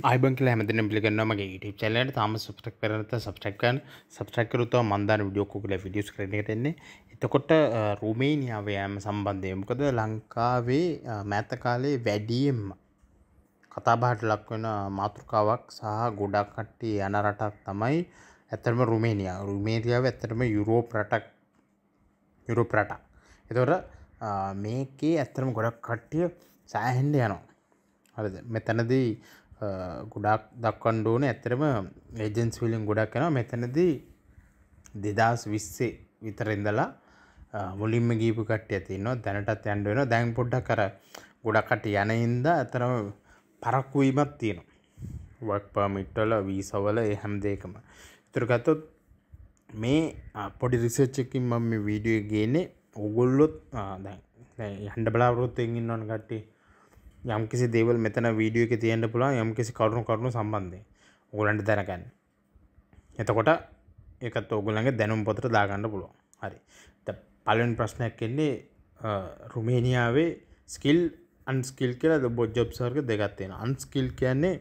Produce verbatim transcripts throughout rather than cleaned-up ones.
ආයිබන් කියලා හැමදෙනෙම පිළිගන්නවා මගේ YouTube channel එකට. තාම subscribe කරලා නැත්නම් subscribe කරන්න. subscribe කරොත් තමයි මම දාන වීඩියෝ ඔක්කොගල videos කරන එකට එන්නේ. එතකොට රුමේනියාවේ යෑම සම්බන්ධයෙන් මොකද ලංකාවේ මෑත කාලේ වැඩියෙන්ම කතා බහට ලක් වෙන මාතෘකාවක් සහ ගොඩක් කට්ටිය යන රටක් තමයි ඇත්තටම රුමේනියා. රුමේනියාව ඇත්තටම යුරෝප් රටක්. යුරෝප් රටක්. එතකොට මේකේ ඇත්තටම ගොඩක් කට්ටිය සෑහෙන්න යනවා. හරිද? මෙතනදී ගොඩක් දක්වන්න ඕනේ ඇත්තටම ඒජන්සි වලින් ගොඩක් යනවා. මෙතනදී දෙදාස් විස්සේ විතර ඉඳලා මුලින්ම ගිහපු කට්ටියක් තියෙනවා. දැනටත් යන්න වෙනවා. දැන් පොඩ්ඩක් අර ගොඩක් කට්ටිය යන හින්දා ඇත්තටම පරක්කු වීමක් තියෙනවා. work permit වල visa වල ඒ හැම දෙයකම. ඒතර ගත්තොත් මේ පොඩි රිසර්ච් එකකින් මම මේ වීඩියෝ එක ගේන්නේ ඕගොල්ලොත් දැන් දැන් යන්න බලාපොරොත්තු වෙමින් ඉන්නවනේ කට්ටිය. යම් කිසි දේවල් මෙතන වීඩියෝ එකේ තියෙන්න පුළුවන් යම් කිසි කරුණු කරුණු සම්බන්ධයෙන් ඕගොල්ලන්ට දැනගන්න. එතකොට ඒකත් ඕගොල්ලන්ගේ දැනුම් පොතට දාගන්න පුළුවන්. හරි. දැන් පළවෙනි ප්‍රශ්නයක් එන්නේ රුමේනියාවේ ස්කිල් අන්ස්කිල් කියලා ජොබ්ස් වර්ග දෙකක් තියෙනවා. අන්ස්කිල් කියන්නේ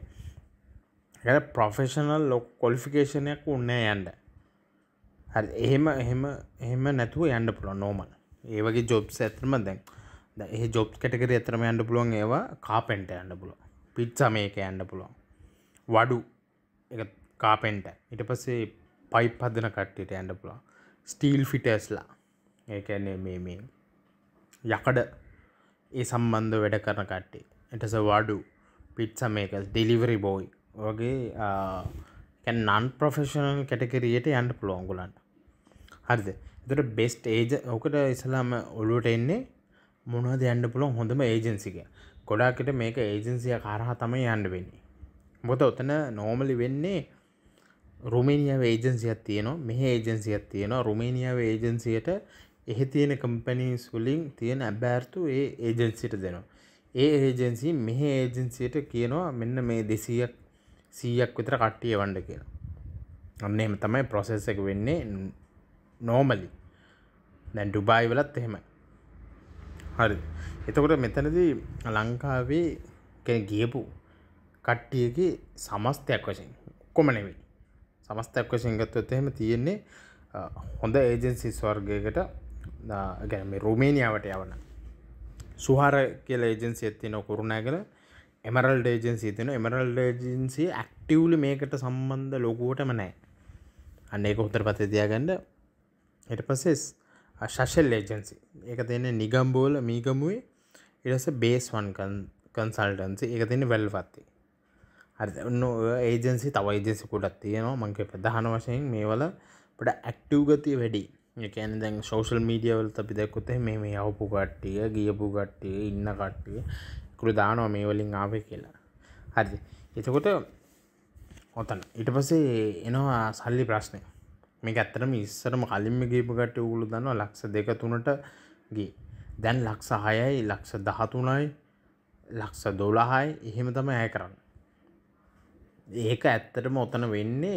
ඒක ප්‍රොෆෙෂනල් ක්වොලිෆිකේෂන් එකක් උන්නේ යන්න. හරි. එහෙම එහෙම එහෙම නැතුව යන්න පුළුවන් නෝමල්. ඒ වගේ ජොබ්ස් ඇත්තටම දැන් දැන් ඒ ජොබ් කැටගරි ඇත්තටම යන්න පුළුවන් ඒවා කාපෙන්ටර් යන්න පුළුවන්. පිට්සා මේක යන්න පුළුවන්. වඩු ඒක කාපෙන්ටර්. ඊට පස්සේ පයිප් හදන කට්ටියට යන්න පුළුවන්. ස්ටීල් ෆිටර්ස්ලා. ඒ කියන්නේ මේ මේ යකඩ ඒ සම්බන්ධ වැඩ කරන කට්ටිය. ඊට පස්සේ වඩු, පිට්සා මේකර්ස්, ඩෙලිවරි බෝයි වගේ කියන්නේ non professional කැටගරියට යන්න පුළුවන් ඔයගොල්ලන්ට. හරිද? ඒතර බෙස්ට් ඒජ් ඔකට ඉස්සලාම ඔළුවට එන්නේ මොනවද යන්න පුළුවන් හොඳම ඒජන්සි එක. ගොඩාක්ට මේක ඒජන්සිය කරහා තමයි යන්න වෙන්නේ. මොකද උතන නෝමලි වෙන්නේ රුමේනියාවේ ඒජන්සියක් තියෙනවා, මෙහි ඒජන්සියක් තියෙනවා. රුමේනියාවේ ඒජන්සියට එහි තියෙන කම්පැනිස් වලින් තියෙන අබෑර්තු ඒ ඒජන්සියට දෙනවා. ඒ ඒජන්සිය මෙහි ඒජන්සියට කියනවා මෙන්න මේ දෙසීයක් සීයක් විතර කට්ටිය වණ්ඩ කියලා. අන්න එහෙම තමයි process එක වෙන්නේ normally. දැන් ඩුබායි වලත් එහෙමයි. හරි. එතකොට මෙතනදී ලංකාවේ කෙනෙක් ගියපු කට්ටියගේ සමස්තයක් වශයෙන් ඔක්කොම නෙවෙයි. සමස්තයක් වශයෙන් ගත්තොත් එහෙම තියෙන්නේ හොඳ ඒජන්සිස් වර්ගයකට ඒ කියන්නේ මේ රුමේනියාවට යවන. සුහාර කියලා ඒජන්සියක් තියෙනවා කුරුණෑගල. එමරල්ඩ් ඒජන්සිය තියෙනවා. එමරල්ඩ් ඒජන්සිය ඇක්ටිව්ලි මේකට සම්බන්ධ ලොකුවටම නැහැ. අන්න ඒක හොඳට පස්සේ තියාගන්න. ඊට පස්සේ ශෂෙල් ඒජන්සි. ඒක තියෙන්නේ නිගම්බෝල මීගමුවේ. ඊට පස්සේ බේස් වන් කන්සල්ටන්සි. ඒක තියෙන්නේ වැල්වත්තේ. හරිද? ඔන්න ඔය ඒජන්සි තව ඒජන්සි ගොඩක් තියෙනවා. මම කිය ප්‍රධාන වශයෙන් මේවල පොඩ ඇක්ටිව් ගතිය වැඩි. ඒ කියන්නේ දැන් සෝෂල් මීඩියා වලත් අපි දැක්කොත් මේ මේ යවපු කට්ටිය, ගියපු කට්ටිය, ඉන්න කට්ටිය කුළු දානවා මේ වලින් ආවේ කියලා. හරිද? එතකොට ඔතන ඊට පස්සේ එනවා සල්ලි ප්‍රශ්නේ. මේක ඇත්තටම ඉස්සරම කලින්ම ගිහපු කට්ටිය උගුළු දන්නවා ලක්ෂ දෙක තුනට ගියේ. දැන් ලක්ෂ හයයි, ලක්ෂ දහතුනයි, ලක්ෂ දොළහයි එහෙම තමයි අය කරන්නේ. ඒක ඇත්තටම ඔතන වෙන්නේ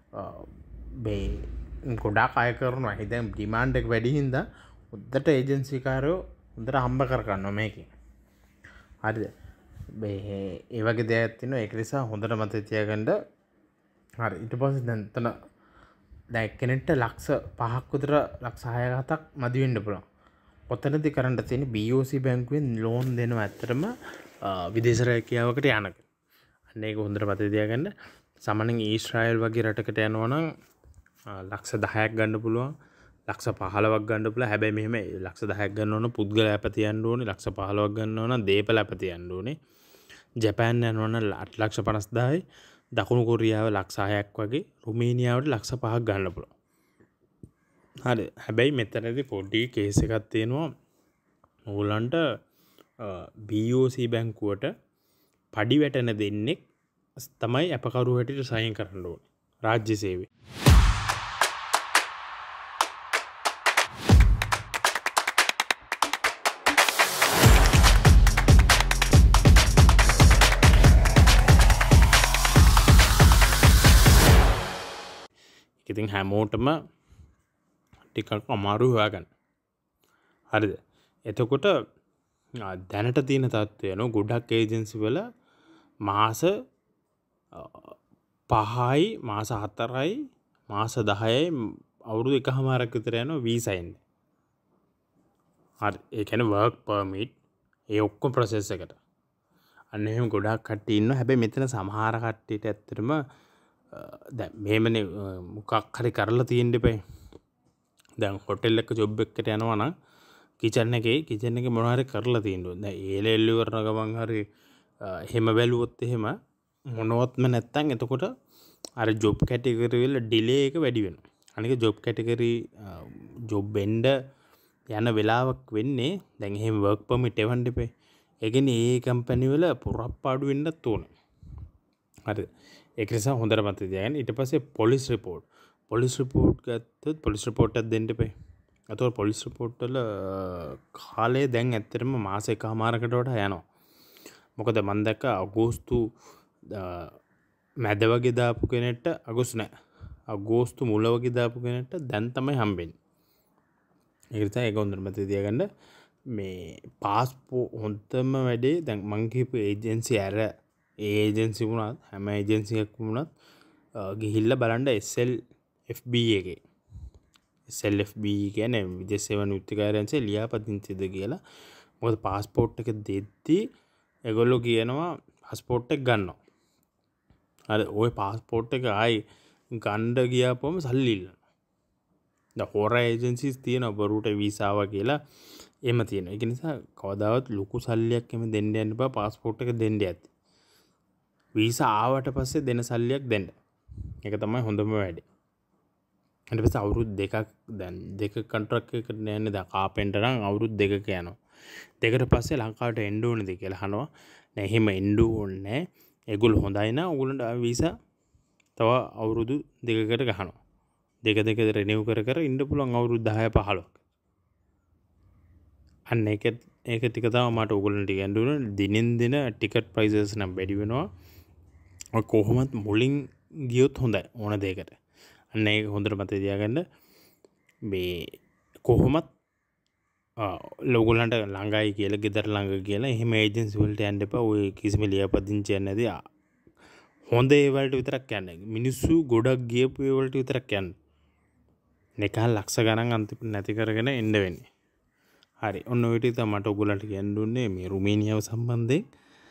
මේ ගොඩාක් අය කරනවා. ඒ දැන් ඩිමාන්ඩ් එක වැඩි හින්දා උද්දට ඒජන්සි කාරයෝ උද්දට හම්බ කර ගන්නවා මේකෙන්. හරිද? මේ ඒ වගේ දේවල් තියෙනවා. ඒක නිසා හොඳට මතක තියාගන්න. හරි. ඊට පස්සේ දැන් එතන දැන් කෙනෙක්ට ලක්ෂ පහක් විතර ලක්ෂ හයක හතක් මදි වෙන්න පුළුවන්. ඔතනදී කරන්න තියෙන්නේ බී ඕ සී බැංකුවෙන් ලෝන් දෙනවා ඇත්තටම විදේශ රැකියාවකට යනක. අන්න ඒක හොඳට මතක තියාගන්න. සාමාන්‍යයෙන් ඊශ්‍රායල් වගේ රටකට යනවා නම් ලක්ෂ දහයක් ගන්න පුළුවන්. ලක්ෂ පහළොවක් ගන්න පුළුවන්. හැබැයි මෙහෙම ලක්ෂ දහයක් ගන්න ඕන පුද්ගල ඇප තියන්න ඕනේ. ලක්ෂ පහළොවක් ගන්න ඕන දීපල ඇප තියන්න ඕනේ. ජපාන් යනවා නම් ලක්ෂ පනස් දාහයි. දකුණු කොරියාව ලක්ෂ හයක් වගේ. රුමේනියාවට ලක්ෂ පහක් ගන්න පුළුවන්. හරි. හැබැයි මෙතනදී පොඩි කේස් එකක් තියෙනවා. ඕගොල්ලන්ට බී ඕ සී බැංකුවට පඩි වැටෙන දෙන්නේ තමයි අපකරු හැටියට සයින් කරන්න ඕනේ. රාජ්‍ය සේවය. ඉතින් හැමෝටම ටිකක් අමාරු හොයාගන්න. හරිද? එතකොට දැනට තියෙන තත්ත්වය නෝ ගොඩක් ඒජන්සි වල මාස පහයි මාස හතරයි මාස දහයයි අවුරුදු එකහමාරක් විතර යනවා වීසා එන්නේ. හරි ඒ කියන්නේ work permit ඒ ඔක්කොම process එකට. අන්න එහෙම ගොඩාක් කට්ටිය ඉන්නවා. හැබැයි මෙතන සමහර කට්ටියට ඇත්තටම දැන් මෙහෙමනේ මොකක් හරි කරලා තියෙන්න එපා. දැන් හොටෙල් එක ජොබ් එකකට යනවා නම් කිචන් එකේ කිචන් එකේ මොනවා හරි කරලා තියෙන්න ඕනේ. දැන් ඒ ලෙවල් ඉවරන ගමන් හරි එහෙම බැලුවොත් එහෙම මොනවත්ම නැත්තම් එතකොට අර ජොබ් කැටගරි වල ඩිලේ එක වැඩි වෙනවා. අනික ජොබ් කැටගරි ජොබ් වෙන්න යන වෙලාවක් වෙන්නේ දැන් එහෙම work permit එවන්න එපා. ඒ කියන්නේ ඒ කම්පැනි වල පුරප්පාඩු වෙන්නත් ඕන. හරි. ඒක නිසා හොඳට මතක තියාගන්න. ඊට පස්සේ පොලිස් රිපෝට්. පොලිස් රිපෝට් ගත්තොත් පොලිස් රිපෝට් එකක් දෙන්න එපා. අතෝ පොලිස් රිපෝට් වල කාලය දැන් ඇත්තටම මාස එකමාරකට වඩා යනවා. මොකද මම දැක්ක අගෝස්තු මැද වගේ දාපු කෙනෙක්ට අගෝස්තු නෑ. අගෝස්තු මුල වගේ දාපු කෙනෙක්ට දැන් තමයි හම්බෙන්නේ. ඒක නිසා ඒක හොඳට මතක තියාගන්න. මේ පාස්පෝ හොඳම වැඩේ දැන් මං කියපු ඒජන්සි ඇර ඒ ඒජන්සි වුණත් හැම ඒජන්සි එකක් වුණත් ගිහිල්ලා බලන්න S L F B එකේ S L F B කියන්නේ විදේශ සේවා නියුක්ති කාර්යාංශයේ ලියාපදිංචිද කියලා. මොකද පාස්පෝර්ට් එක දෙද්දී ඒගොල්ලෝ කියනවා පාස්පෝර්ට් එක ගන්නවා. හරි ওই පාස්පෝර්ට් එක ආයි ගන්න ගියාපුවම සල්ලි ඉල්ලනවා. දැන් හොරා ඒජන්සිස් තියෙනවා බරුට වීසාව කියලා එහෙම තියෙනවා. ඒක නිසා කවදාවත් ලොකු සල්ලියක් එහෙම දෙන්න යන්න බෑ පාස්පෝර්ට් එක දෙන්න යද්දි. වීසා ආවට පස්සේ දෙන සල්ලියක් දෙන්න. ඒක තමයි හොඳම වැඩේ. ඊට පස්සේ අවුරුදු දෙකක් දැන් දෙක කොන්ට්‍රැක්ට් එකකට යන්නේ දැන් කාපෙන්ටර් නම් අවුරුදු දෙකක යනවා. දෙකට පස්සේ ලංකාවට එන්න ඕනේද කියලා අහනවා. නෑ එහෙම එන්න ඕනේ නෑ. ඒගොල්ලෝ හොඳයි නා ඕගොල්ලන්ට වීසා තව අවුරුදු දෙකකට ගහනවා. දෙක දෙක රිනිව් කර කර ඉන්න පුළුවන් අවුරුදු දහය පහළොව. අන්න ඒක ඒක ටික තමයි මට ඕගොල්ලන්ට කියන්න ඕනේ. දිනෙන් දින ටිකට් ප්‍රයිසස් නම් වැඩි වෙනවා. ඔය කොහොමත් මුලින් ගියොත් හොඳයි ඕන දෙයකට. අන්න ඒක හොඳට මතක තියාගන්න. මේ කොහොමත් ලෝගොල්ලන්ට ළඟයි කියලා ගෙදර ළඟ කියලා එහෙම ඒජන්සි වලට යන්න එපා. ඔය කිසිම ලියාපදිංචියක් නැති හොඳ ඒ වලට විතරක් යන්න. මිනිස්සු ගොඩක් ගියපු ඒ වලට විතරක් යන්න. නිකන් ලක්ෂ ගණන් අන්තිමට නැති කරගෙන එන්න වෙන්නේ. හරි. ඔන්න ඔය ටික තමයි මට ඔයගොල්ලන්ට කියන්න දුන්නේ මේ රුමේනියාව සම්බන්ධයෙන්.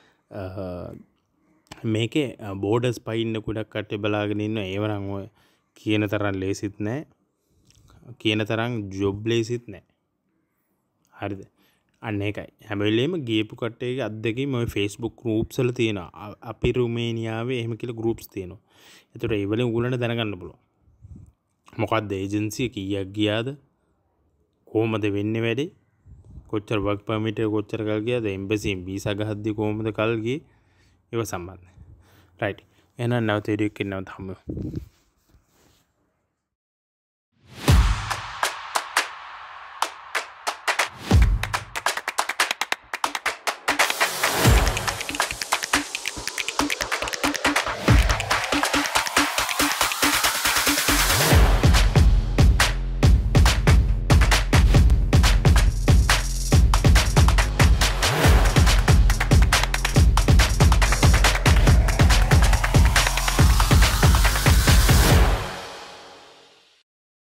මේකේ බෝඩර්ස් පයින්න ගොඩක් කට්ටිය බලාගෙන ඉන්නවා. ඒව නම් ඔය කියන තරම් ලේසිත් නැහැ. කියන තරම් ජොබ් ලේසිත් නැහැ. හරිද? අන්න ඒකයි. හැම වෙලේම ගියපු කට්ටියගේ අත්දැකීම් ඔය Facebook groups වල තියෙනවා. අපි රුමේනියාවේ එහෙම කියලා groups තියෙනවා. ඒතකොට ඒ වලින් උගලන්න දැනගන්න පුළුවන්. මොකක්ද ඒජන්සි කීයක් ගියාද? කොහොමද වෙන්නේ වැඩේ? කොච්චර work permit එක කොච්චර කල් ගියාද? embassy visa ගහද්දි කොහොමද කල් ගියේ? ඒව සම්බන්ධයි. right. එහෙනම් නැවත වීඩියෝ එකකින් නැවත හමු.